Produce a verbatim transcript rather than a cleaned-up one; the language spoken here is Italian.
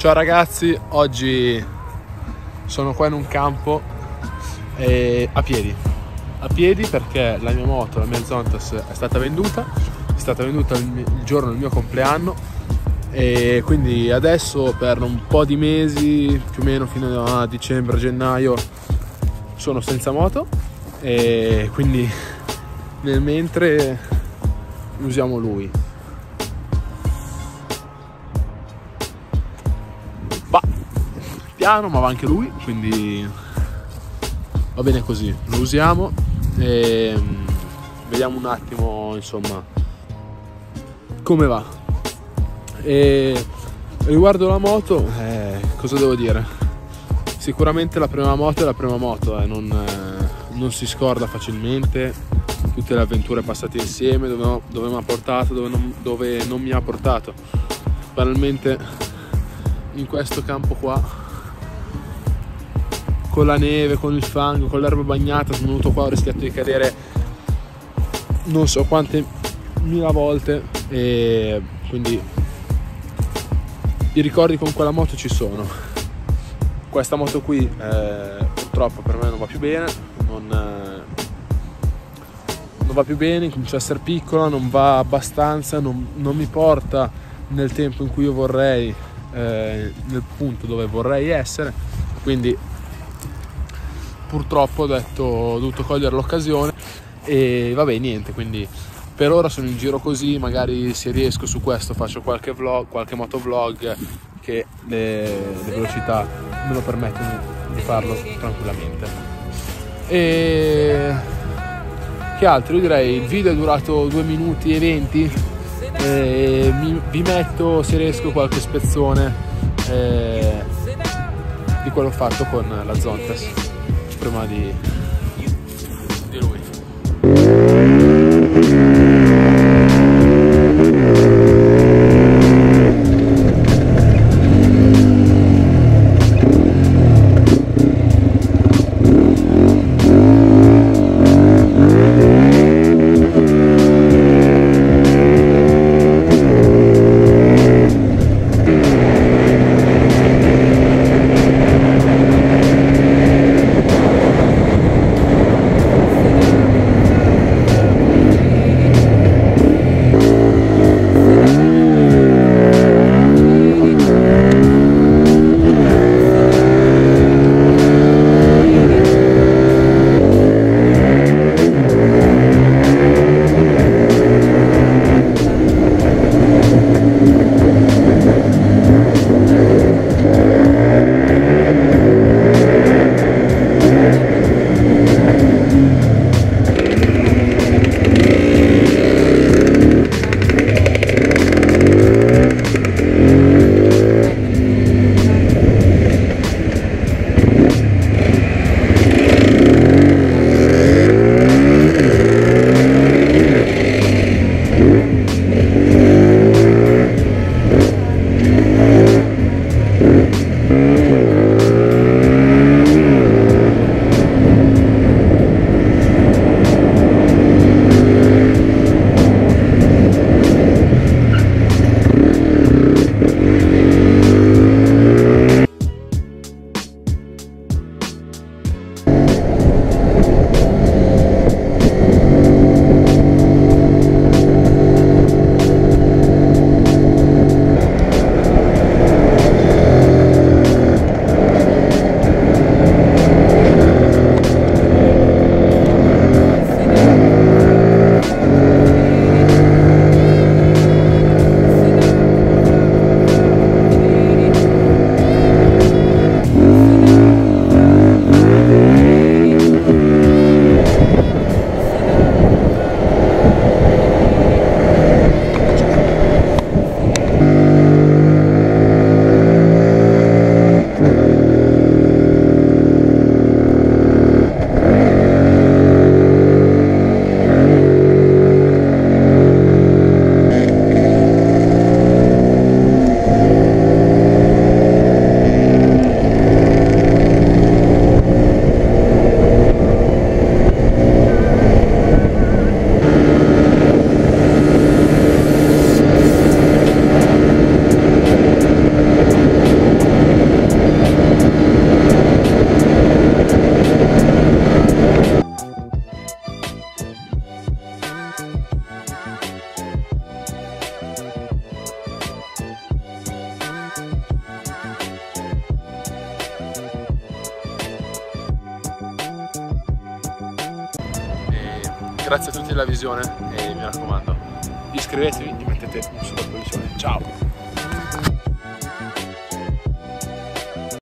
Ciao ragazzi, oggi sono qua in un campo eh, a piedi, a piedi perché la mia moto, la mia Zontas è stata venduta, è stata venduta il, il giorno del mio compleanno e quindi adesso per un po' di mesi, più o meno fino a dicembre, gennaio, sono senza moto e quindi nel mentre usiamo lui. Piano, ma va anche lui, quindi va bene così, lo usiamo e vediamo un attimo insomma come va. E riguardo la moto, eh, cosa devo dire? Sicuramente la prima moto è la prima moto, eh, non, eh, non si scorda facilmente tutte le avventure passate insieme, dove, dove mi ha portato, dove non, dove non mi ha portato. Banalmente in questo campo qua, con la neve, con il fango, con l'erba bagnata, sono venuto qua, ho rischiato di cadere non so quante mila volte e quindi i ricordi con quella moto ci sono. Questa moto qui eh, purtroppo per me non va più bene, non, eh, non va più bene, comincia a essere piccola, non va abbastanza, non, non mi porta nel tempo in cui io vorrei, eh, nel punto dove vorrei essere, quindi purtroppo ho detto, ho dovuto cogliere l'occasione e vabbè niente, quindi per ora sono in giro così, magari se riesco su questo faccio qualche vlog, qualche motovlog che le, le velocità me lo permettono di farlo tranquillamente. E che altro? Io direi il video è durato due minuti e venti e mi, vi metto se riesco qualche spezzone eh, di quello fatto con la Zontas prima di, di lui. grazie a tutti della visione e mi raccomando, iscrivetevi e mettete un super pollicione. Ciao!